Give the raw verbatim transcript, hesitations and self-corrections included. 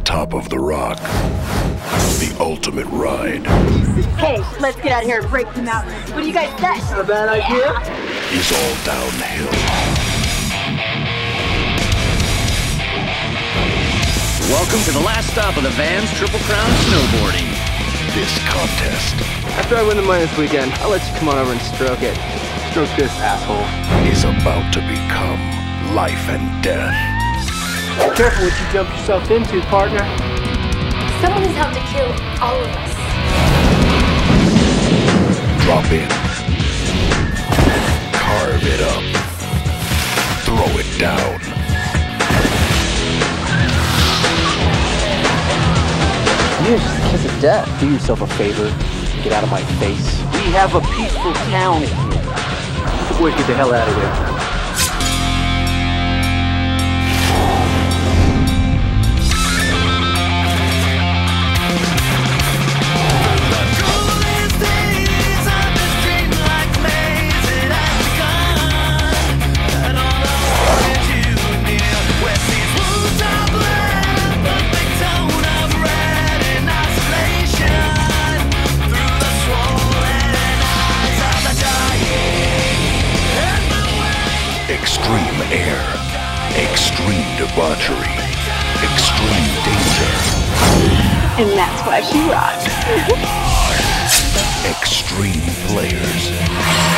top of the rock. The ultimate ride. Hey, let's get out of here and break the mountain. What do you guys say? Not a bad idea. Is all downhill. Welcome to the last stop of the Vans Triple Crown Snowboarding. This contest After I win the money this weekend, I'll let you come on over and stroke it. Stroke this, asshole. is about to become life and death. Be careful what you jump yourself into, partner. Someone is out to kill all of us. Drop in. Carve it up. Throw it down. You're just a kiss of death. Do yourself a favor. Get out of my face. We have a peaceful town here. The boys get the hell out of here. Extreme air. Extreme debauchery. Extreme danger. And that's why she rocks. Extreme players.